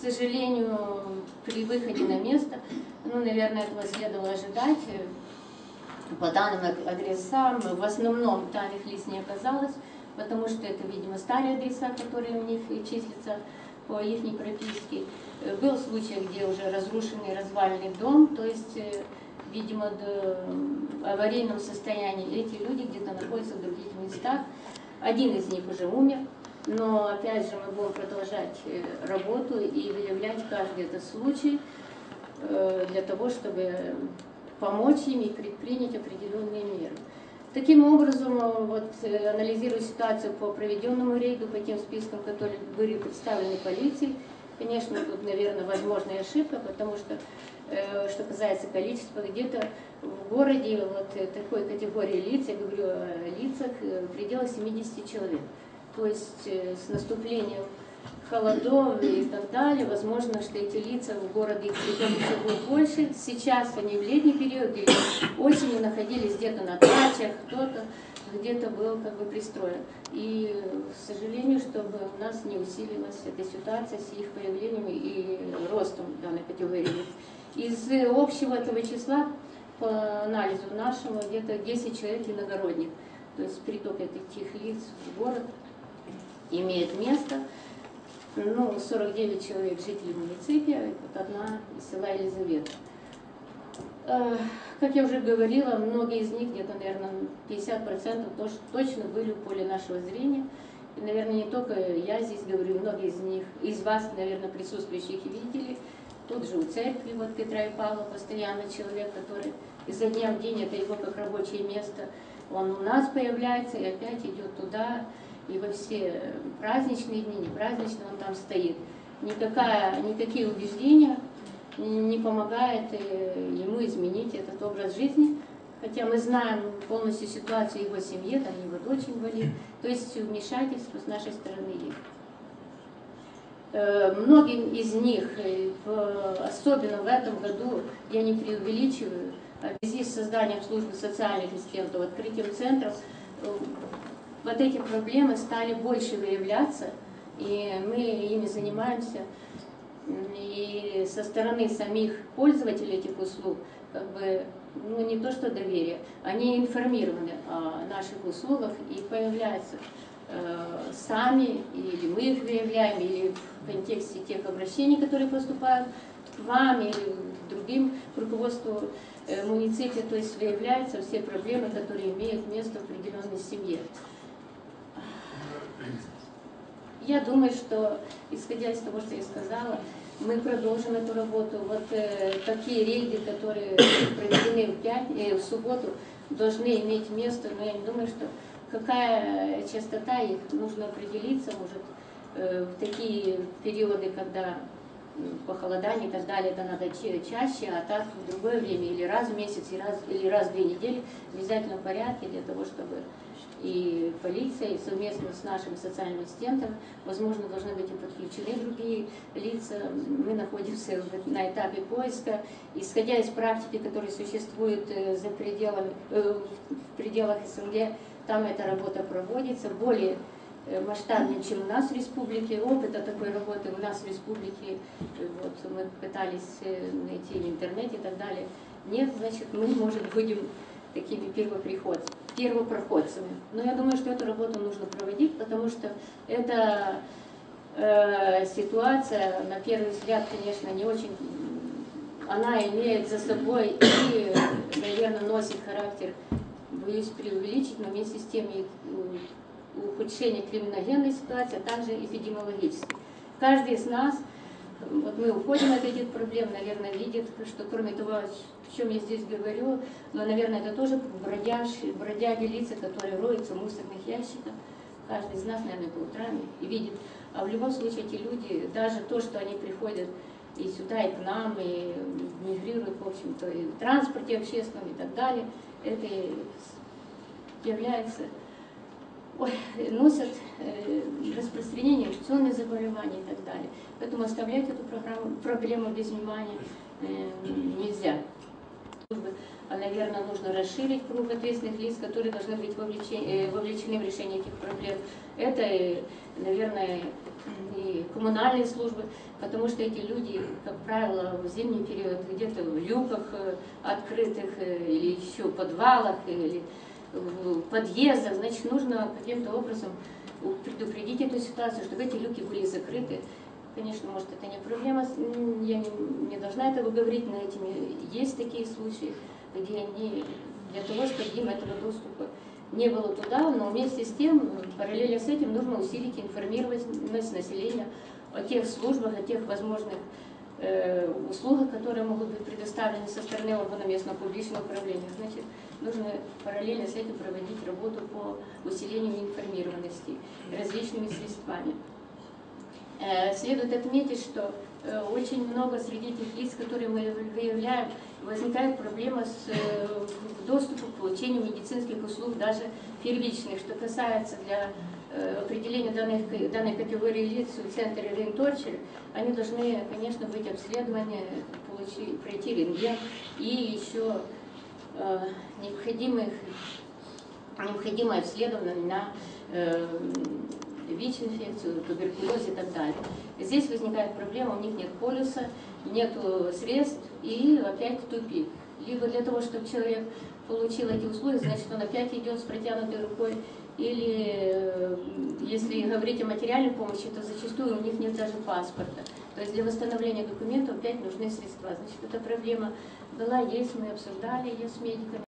сожалению, при выходе на место, ну, наверное, этого следовало ожидать. По данным адресам, в основном данных лиц не оказалось, потому что это, видимо, старые адреса, которые у них числятся по их прописке. Был случай, где уже разрушенный развальный дом, то есть, видимо, в аварийном состоянии эти люди где-то находятся в других местах. Один из них уже умер, но опять же мы будем продолжать работу и выявлять каждый этот случай для того, чтобы помочь им и предпринять определенные меры. Таким образом, вот, анализируя ситуацию по проведенному рейду, по тем спискам, которые были представлены полицией, конечно, тут, наверное, возможная ошибка, потому что касается количества, где-то в городе вот такой категории лиц, я говорю о лицах, в пределах 70 человек. То есть с наступлением холодов и так далее, возможно, что эти лица в городе их еще будет больше. Сейчас они в летний период или осенью находились где-то на дачах, кто-то где-то был как бы пристроен. И, к сожалению, чтобы у нас не усилилась эта ситуация с их появлением и ростом данной категории. Из общего этого числа, по анализу нашему, где-то 10 человек иногородних. То есть приток этих лиц в город имеет место. Ну, 49 человек жителей муниципия, и вот одна из села Елизавета. Как я уже говорила, многие из них, где-то, наверное, 50% точно были в поле нашего зрения. И, наверное, не только я здесь говорю, многие из них, из вас, наверное, присутствующих видели. Тут же у церкви вот Петра и Павла постоянно человек, который изо дня в день, это его как рабочее место, он у нас появляется и опять идет туда. И во все праздничные дни, не праздничные, он там стоит. Никакие убеждения не помогают ему изменить этот образ жизни. Хотя мы знаем полностью ситуацию его семьи, там его дочь инвалид. То есть вмешательство с нашей стороны есть. Многим из них, особенно в этом году, я не преувеличиваю, в связи с созданием службы социальных ассистентов, открытием центров, вот эти проблемы стали больше выявляться, и мы ими занимаемся. И со стороны самих пользователей этих услуг, как бы, ну не то что доверие, они информированы о наших услугах и появляются сами, или мы их выявляем, или в контексте тех обращений, которые поступают к вам или к другим, к руководству муниципия, то есть выявляются все проблемы, которые имеют место в определенной семье. Я думаю, что, исходя из того, что я сказала, мы продолжим эту работу. Вот такие рейды, которые проведены в субботу, должны иметь место, но я не думаю, что какая частота их, нужно определиться, может, в такие периоды, когда похолодание и так далее, это надо чаще, а так в другое время, или раз в месяц, или раз в 2 недели, в обязательном порядке, для того, чтобы и полиция, и совместно с нашими социальными ассистентами, возможно, должны быть и подключены другие лица. Мы находимся на этапе поиска. Исходя из практики, которая существует в пределах СНГ, там эта работа проводится более масштабнее, чем у нас в республике. Опыта такой работы у нас в республике, вот мы пытались найти в интернете и так далее. Нет, значит, мы, может, будем такими первопроходцами. Но я думаю, что эту работу нужно проводить, потому что эта ситуация, на первый взгляд, конечно, не очень, она имеет за собой и, наверное, носит характер, боюсь преувеличить, но вместе с тем и ухудшение криминогенной ситуации, а также эпидемиологической. Каждый из нас, вот мы уходим от этих проблем, наверное, видит, что кроме того, о чем я здесь говорю, но, наверное, это тоже бродяги лица, которые роются в мусорных ящиках. Каждый из нас, наверное, по утрам и видит. А в любом случае эти люди, даже то, что они приходят и сюда, и к нам, и мигрируют, в общем-то, и в транспорте общественном и так далее, это является, носят распространение инфекционных заболеваний и так далее. Поэтому оставлять эту проблему без внимания нельзя. Наверное, нужно расширить круг ответственных лиц, которые должны быть вовлечены в решение этих проблем. Это, наверное, и и коммунальные службы, потому что эти люди, как правило, в зимний период где-то в люках открытых, или еще в подвалах, или в подъездах, значит, нужно каким-то образом предупредить эту ситуацию, чтобы эти люки были закрыты. Конечно, может, это не проблема, я не должна этого говорить, но есть такие случаи, где они, для того, чтобы им этого доступа не было туда, но вместе с тем, параллельно с этим, нужно усилить информированность населения о тех службах, о тех возможных услугах, которые могут быть предоставлены со стороны органов местного публичного управления. Значит, нужно параллельно с этим проводить работу по усилению информированности различными средствами. Следует отметить, что очень много среди тех лиц, которые мы выявляем, возникает проблема с доступом к получению медицинских услуг, даже первичных. Что касается для определения данной категории лиц в центре Рейн-Торчер, они должны, конечно, быть обследованы, пройти рентген и еще необходимое обследование на ВИЧ-инфекцию, туберкулез и так далее. Здесь возникает проблема, у них нет полюса, нет средств и опять тупик. Либо для того, чтобы человек получил эти услуги, значит, он опять идет с протянутой рукой, или если говорить о материальной помощи, то зачастую у них нет даже паспорта. То есть для восстановления документов опять нужны средства. Значит, эта проблема была, есть, мы обсуждали ее с медиками.